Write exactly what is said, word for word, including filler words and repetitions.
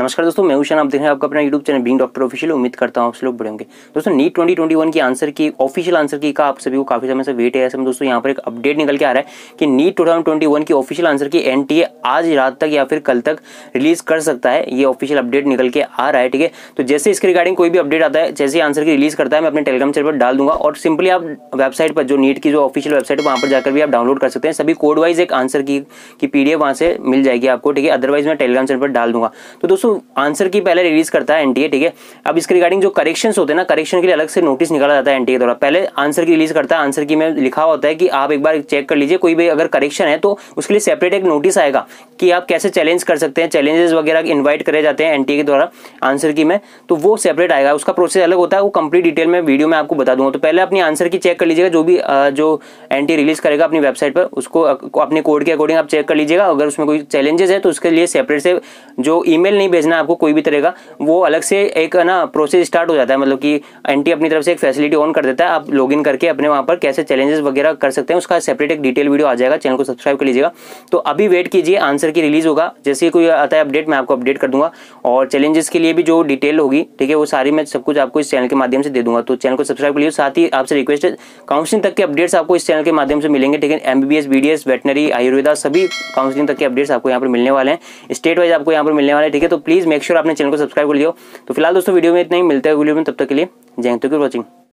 नमस्कार दोस्तों, मैं ईशान। आप देख रहे हैं आपका अपना YouTube channel Being Doctor Official. उम्मीद करता हूँ आप लोग बड़े होंगे। दोस्तों नीट ट्वेंटी ट्वेंटी वन की answer key official answer key का आप सभी को काफी समय से वेट है। ऐसे में दोस्तों यहाँ पर एक अपडेट निकल के आ रहा है कि नीट ट्वेंटी ट्वेंटी वन की ऑफिशियल आंसर की एनटीए आज रात तक या फिर कल तक रिलीज कर सकता है। ये ऑफिशियल अपडेट निकल के आ रहा है, ठीक है। तो जैसे इसके रिगार्डिंग कोई भी अपडेट आता है, जैसे आंसर की रिलीज करता है, मैं अपने टेलीग्राम चैनल पर डाल दूंगा और सिंपली आप वेबसाइट पर जो नीट की जो ऑफिशियल वेबसाइट है वहां पर जाकर भी आप डाउनलोड कर सकते हैं। सभी कोड वाइज एक आंसर की की पीडीएफ वहां से मिल जाएगी आपको, ठीक है। अदरवाइज मैं टेलीग्राम चैनल पर डाल दूंगा। तो दोस्तों आंसर की पहले रिलीज करता है एनटीए, ठीक है। अब इसके रिगार्डिंग जो करेक्शंस होते हैं ना, करेक्शन के लिए अलग से नोटिस निकाला जाता है एनटीए द्वारा। पहले आंसर की रिलीज करता है, आंसर की में लिखा होता है कि आप एक बार चेक कर लीजिए, कोई भी अगर करेक्शन है तो उसके लिए सेपरेट एक नोटिस आएगा कि आप कैसे चैलेंज कर सकते हैं। चैलेंजेस वगैरह इन्वाइट करे जाते हैं एनटीए के द्वारा आंसर की में, तो वो सेपरेट आएगा। उसका प्रोसेस अलग होता है, वो कंप्लीट डिटेल में वीडियो में आपको बता दूंगा। तो पहले अपनी आंसर की चेक कर लीजिएगा, जो भी जो एनटीए रिलीज करेगा अपनी वेबसाइट पर, उसको अपने कोड के अकॉर्डिंग आप चेक कर लीजिएगा। अगर उसमें कोई चैलेंजेस है तो उसके लिए सेपरेट से जो ईमेल नहीं भेजना है आपको कोई भी तरह का, वो अलग से एक ना प्रोसेस स्टार्ट हो जाता है। मतलब कि एनटीए अपनी तरफ से एक फैसिलिटी ऑन कर देता है, आप लॉगिन करके अपने वहां पर कैसे चैलेंजेस वगैरह कर सकते हैं उसका सेपरेट एक डिटेल वीडियो आ जाएगा। चैनल को सब्सक्राइब कर लीजिएगा। तो अभी वेट कीजिए, आंसर की रिलीज होगा, जैसे कोई आता है अपडेट मैं आपको अपडेट कर दूंगा। और चैलेंजेस के लिए भी जो डिटेल होगी, ठीक है, वो सारी मैं सब कुछ आपको इस चैनल के माध्यम से दे दूंगा। तो चैनल को सब्सक्राइब कर लीजिए। साथ ही आपसे रिक्वेस्ट है, काउंसलिंग तक के अपडेट्स आपको इस चैनल के माध्यम से मिलेंगे, ठीक है। एमबीबीएस, बीडीएस, वेटनरी, आयुर्वेदा, सभी काउंसलिंग तक के अपडेट्स आपको यहाँ पर मिलने वाले हैं। स्टेट वाइज आपको यहाँ पर मिलने वाले हैं, ठीक है। तो प्लीज मेक श्योर आपने चैनल को सब्सक्राइब कर लियो। तो फिलहाल दोस्तों वीडियो में इतना ही, मिलता है वीडियो में, तब तक के लिए जय Hind, thank you for watching.